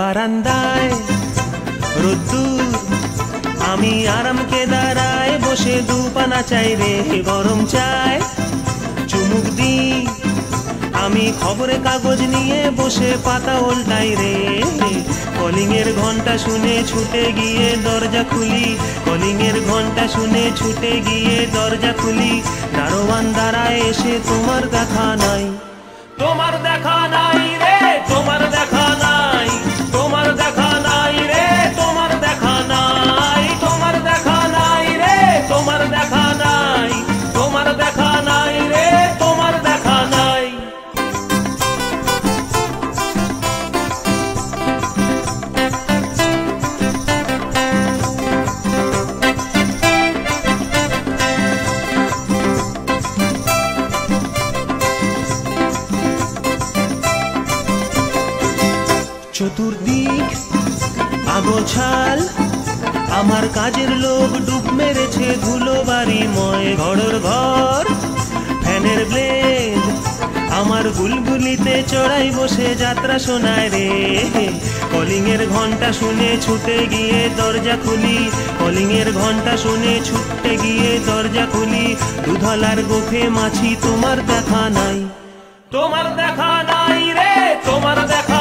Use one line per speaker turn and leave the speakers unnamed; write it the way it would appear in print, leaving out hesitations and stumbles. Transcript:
বারান্দায় রোদ্দুর, আমি আরাম কেদারায় বসে দুপানা চাই রে গরম চায় চুমুক দি। আমি খবরের কাগজ নিয়ে বসে পাতা উল্টাই রে, কলিং এর ঘন্টা শুনে ছুটে গিয়ে দরজা খুলি, কলিং এর ঘন্টা শুনে ছুটে গিয়ে দরজা খুলি। দারোয়ান দাঁড়ায় এসে তোমার দেখা নাই, তোমার দেখা নাই রে, তোমার দেখা নাই, তোমার দেখা নাই রে, তোমার দেখা নাই, তোমার দেখা নাই রে, তোমার দেখা নাই, তোমার দেখা নাই রে, তোমার দেখা নাই। চতুর্দিক আগোছাল, আমার কাজের লোক ডুব মেরেছে ধুলো বাড়িময় ঘরের ঘর। ফ্যানের ব্লেড আমার বুলবুলিতে চড়াই বসে যাত্রা শোনায় রে, কলিং এর ঘন্টা শুনে ছুটে গিয়ে দরজা খুলি, কলিং এর ঘন্টা শুনে ছুটে গিয়ে দরজা খুলি। দুধলার গোফে মাছি তোমার দেখা নাই, তোমার দেখা নাই রে, তোমার দেখা